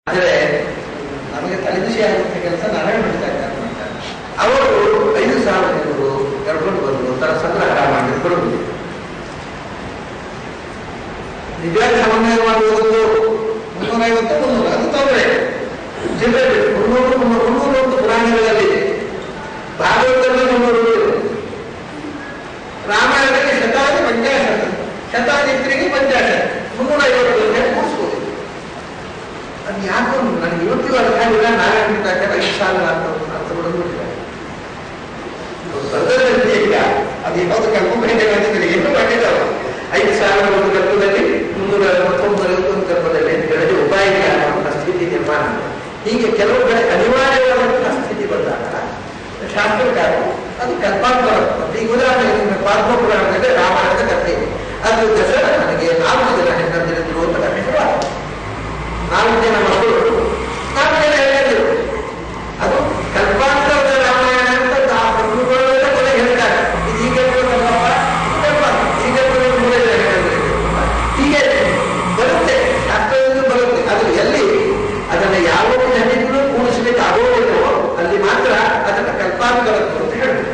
ಆದರೆ ನಮಗೆ ತಲೆಬಿಸಿ ಆಗುವಂಥ ಕೆಲಸ ನಾರಾಯಣ ಬಿಡ್ತಾ ಇದ್ದಾರೆ. ಅವರು 5,000 ಜನರು ಕರ್ಕೊಂಡು ಬಂದು ತರ ಸಂಗ್ರಹ ಮಾಡಿ ಬರುವುದು. ನಿಜವಾಗಿ ಸಮನ್ವಯ ಮಾಡುವುದು 350-300 ಅದು ತೊಂದರೆ. ಜಿಲ್ಲೆ 300 ಪುರಾಣಗಳಲ್ಲಿ ಭಾಗವತದಲ್ಲಿ 300, ರಾಮಾಯಣದಲ್ಲಿ ಶತಾದಿ ಪಂಚಾಶತ್, ಶತಾದಿತ್ರಿಗೆ 50, 350 ಕೂಡಿಸ್ಬೋದು. ಅದು ಯಾಕೋ ನನಗೆ ಇವತ್ತಿಗೂ ಅರ್ಥ ಆಗಿಲ್ಲ. ನಾರಾಯಣ ಬಿಟ್ಟಾಗ 5,000 ಅರ್ಥ ಬಿಡೋದಿಲ್ಲ. ಬರ್ದದಲ್ಲಿ ಈಗ ಅದು ಯಾವುದು ಕಲ್ಪನೆ ಏನು ಮಾಡಿದವರು 5,000 ಒಂದು ಗರ್ಭದಲ್ಲಿ 369 ಒಂದು ಗರ್ಭದಲ್ಲಿ ಬೆಳೆದ ಉಪಾಯಿಕ ಅನ್ನುವಂಥ ಸ್ಥಿತಿ ನಿರ್ಮಾಣ. ಹೀಗೆ ಕೆಲವು ಕಡೆ ಅನಿವಾರ್ಯವಾದಂತಹ ಸ್ಥಿತಿ ಬಂದಾಗ ಶಾಸ್ತ್ರಕಾರರು ಅದು ಕಲ್ಪಾಂತರ. ಈಗ ಉದಾಹರಣೆಗೆ ಪಾರ್ಥ ಪುರಾಣದಲ್ಲಿ ರಾಮಾಯಣದ ಕಥೆ ಇದೆ. ಅದು ದಶರಥನಿಗೆ 4 ಜನ ಹೆಣ್ಣಂದಿರಿದ್ರು ಅಂತ ಕಥೆ ಶುರುವಾಯಿತು. 4 ಜನ ಮಕ್ಕಳು, 4 ಜನ ಹೆಣ್ಣಂದಿರು. ಅದು ಕಲ್ಪಾಂತರದ ರಾಮಾಯಣ ಅಂತ ಆ ಪ್ರಭುಗಳೆಲ್ಲ ಕೊನೆ ಹೇಳ್ತಾರೆ. ಇದು ಈಗ ಹೀಗೆ ಬರುತ್ತೆ, ಶಾಸ್ತ್ರದಿಂದ ಬರುತ್ತೆ. ಅದು ಎಲ್ಲಿ ಅದನ್ನು ಯಾವ ಜನಗಳು ಕೂಡಿಸಲಿಕ್ಕೆ ಆಗೋದಿಲ್ಲವೋ ಅಲ್ಲಿ ಮಾತ್ರ ಅದನ್ನು ಕಲ್ಪಾಂತರ ಅಂತ ಹೇಳ್ತಾರೆ.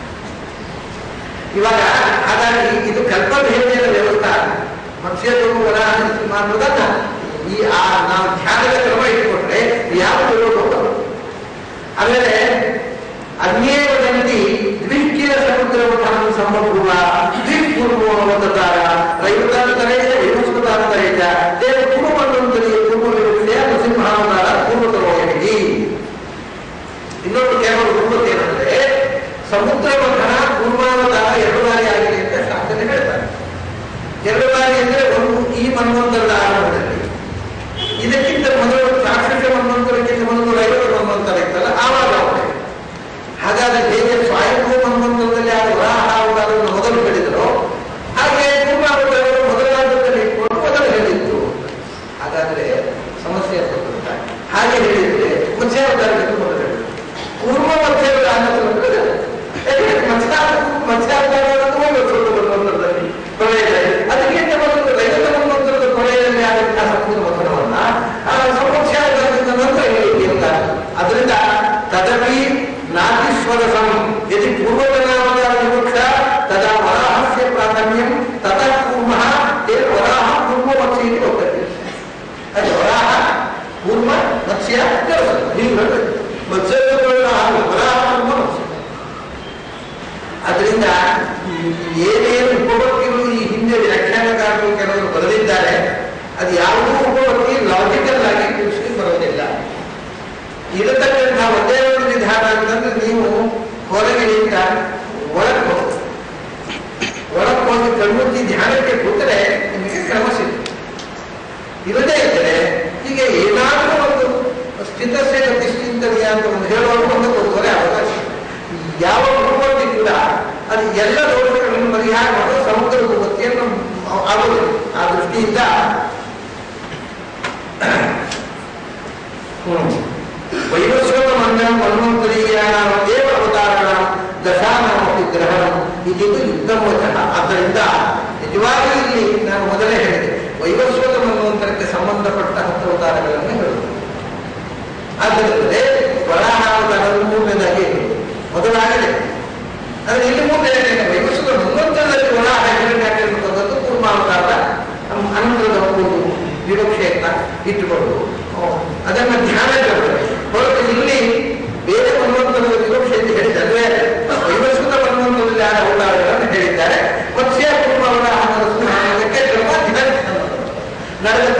ಇವಾಗ ಹಾಗಾಗಿ ಇದು ಕಲ್ಪಭೇದಿಯ ವ್ಯವಸ್ಥೆ. ಮತ್ಸ್ಯಗಳು ವರ ಅನ್ನೋದನ್ನ ಈ ನಾವು ಧ್ಯಾನದ ಕ್ರಮ ಇಟ್ಟುಕೊಂಡ್ರೆ ಯಾವುದು ಹೋಗಲ್ಲ. ಆಮೇಲೆ ಅಗ್ನೇಯ ಜನತಿ ದ್ವಿಕ್ಕಿಲ ಸಮುದ್ರವನ್ನು ಸಂಭವ ದ್ವಿಪೂರ್ವ ಅವತಾರ ರೈತಾಂತರೇಜ ವಿಮಸ್ಕೃತಾಂತರೇಜ ದೇವ ಪೂರ್ವಮಂಡಲದಲ್ಲಿ ಪೂರ್ವವಿರುತ್ತೆಯ ನರಸಿಂಹಾವತಾರ ಪೂರ್ವತರೋಗಿ. ಇನ್ನೊಂದು ಕೆಲವರು ಪೂರ್ವತೆ ಏನಂದ್ರೆ ಸಮುದ್ರ ಮಂಥನ ಪೂರ್ವಾವತಾರ 2 ಬಾರಿ ಆಗಿದೆ ಅಂತ ಶಾಸ್ತ್ರದಲ್ಲಿ ಹೇಳ್ತಾರೆ. 2 ಬಾರಿ ಅಂದ್ರೆ ಒಂದು ಈ ಮನ್ವಂತರದ ಆರಂಭದಲ್ಲಿ, ಇದಕ್ಕಿಂತ ಮೊದಲು ರಾಕ್ಷಸ ಮನ್ವಂತರಕ್ಕಿಂತ ಮೊದಲು 50 ಮನ್ವಂತರ ಇತ್ತಲ್ಲ ಆವಾಗ ಅವರೇ. ಹಾಗಾದ್ರೆ ಹೇಗೆ ಸ್ವಯಂಭೂ ಮನ್ವಂತರದಲ್ಲಿ ಆ ವರಾಹ ಅವತಾರವನ್ನು ಮೊದಲು ಹೇಳಿದರು, ಹಾಗೆ ಪೂರ್ವಾವತಾರವನ್ನು ಮೊದಲಾಂತರದಲ್ಲಿ ಇಟ್ಕೊಂಡು ಮೊದಲು ಹೇಳಿತ್ತು. ಹಾಗಾದ್ರೆ ಸಮಸ್ಯೆ ಅಂತ ಹಾಗೆ ಹೇಳಿದ್ರೆ ಮತ್ಸ್ಯಾವತಾರಕ್ಕೆ ಮೊದಲು ಹೇಳಿದ್ರು. ಪೂರ್ವ ಮತ್ಸ್ಯಾವತಾರ ಮತ್ಸ್ಯಾವತಾರದಲ್ಲಿ ಪ್ರಳಯದಲ್ಲಿ ಅದಕ್ಕಿಂತ ಮೊದಲು 50 ಮನ್ವಂತರದ ಪ್ರಳಯದಲ್ಲಿ ಆದಂತಹ ಸಮುದ್ರ ಮಂಥನವನ್ನ ಸಮಸ್ಯಾವತಾರದಿಂದ ನಂತರ ಹೇಳಿದ್ದೆ ಅಂತ. ಅದರಿಂದ ತದಪಿ ನಾತಿಸ್ವರಸಂ ಯದಿ ಪೂರ್ವತನಾವತಾರ ವಿವಕ್ಷ ತದಾ ವರಾಹಸ್ಯ ಪ್ರಾಧಾನ್ಯಂ ತತಃ ಕೂರ್ಮಃ ತೇ ವರಾಹ ಪೂರ್ವ ಮತ್ಸ್ಯ ಇದು ಹೋಗ್ತದೆ. ಅದು ವರಾಹ ಪೂರ್ವ ಮತ್ಸ್ಯ ಹೀಗೆ ವರಾಹ ಪೂರ್ವ ಮತ್ಸ್ಯ. ಅದರಿಂದ ಏನೇನು ಉಪವರ್ತಿಗಳು ಈ ಹಿಂದೆ ವ್ಯಾಖ್ಯಾನಕಾರರು ಕೆಲವರು ಬರೆದಿದ್ದಾರೆ ಅದು ಯಾವುದೂ ಉಪವರ್ತಿ ಲಾಜಿಕಲ್ ಆಗಿ ತಿಳಿಸಿ ಬರೋದಿಲ್ಲ. ಇರತಕ್ಕಂತಹ ಒಂದೇ ಒಂದು ವಿಧಾನ ಅಂತಂದ್ರೆ ನೀವು ಹೊರಗಿನಿಂದ ಒಳಗೆ ಹೋಗಿ ಕಣ್ಮುಚ್ಚಿ ಧ್ಯಾನಕ್ಕೆ ಕೂತರೆ ನಿಮಗೆ ಕ್ರಮ ಸಿಗುತ್ತೆ. ಇರದೇ ಇದ್ದರೆ ಹೀಗೆ ಏನಾದರೂ ಒಂದು ಸ್ಥಿತಸ್ಯ ಗತಿಷ್ಠಿಂತನೀಯ ಅಂತ ಒಂದು ಹೇಳುವಾಗ ಒಂದು ಕೊಡುವರೆ ಅವಕಾಶ. ಯಾವ ಉಪವರ್ತಿ ಕೂಡ ಅದು ಎಲ್ಲ ದೋಷಗಳನ್ನು ಪರಿಹಾರ ಮಾಡೋ ಸಮುದ್ರ ಉಪವರ್ತಿಯನ್ನು ಆಗೋದಿಲ್ಲ. ಆ ದೃಷ್ಟಿಯಿಂದ ವೈವಸ್ವತ ಮನ್ವಂತರೀಯಾಣ ದೇವ ಅವತಾರಣ ದಶಾನಾಮಪಿ ಗ್ರಹಣ ಇದು ಯುದ್ಧಂ ವಚನ. ಆದ್ದರಿಂದ ನಿಜವಾಗಿ ಇಲ್ಲಿ ನಾನು ಮೊದಲೇ ಹೇಳಿದೆ ವೈವಸ್ವತ ಮನ್ವಂತರಕ್ಕೆ ಸಂಬಂಧಪಟ್ಟ 10 ಅವತಾರಗಳನ್ನು ಹೇಳುವುದು. ಆದ್ದರಿಂದ ವರಾಹ ಅವತಾರದ 3ನೇದಾಗಿ ಮೊದಲಾಗಿದೆ. ಆದರೆ ಇಲ್ಲಿ ಮುಂದೆ ವೈವಸ್ವತ ಮನ್ವಂತರದಲ್ಲಿ ವರಾಹ ಹಿರಣ್ಯಾಕ್ಷರನ್ನು ಪೂರ್ವಾವತಾರದ ಅನಂತರದ ಒಂದು ವಿವಕ್ಷೆಯನ್ನ ಇಟ್ಟುಕೊಂಡು ಅದನ್ನು ಧ್ಯಾನ ಮಾಡ್ತಾರೆ ಹೊರತು ಇಲ್ಲಿ ಬೇರೆ ಮನ್ವಂತರದ ವಿವಕ್ಷೆ ಅಂತ ಹೇಳಿದ್ದಾರೆ. ವೈವಸ್ವತ ಮನ್ವಂತರದಲ್ಲಿ ಯಾರ ಅವತಾರಗಳನ್ನು ಹೇಳಿದ್ದಾರೆ. ಮತ್ಸ್ಯ ಪೂರ್ವವರಾಹ ನರಸಿಂಹಕ್ಕೆ ನಡೆದ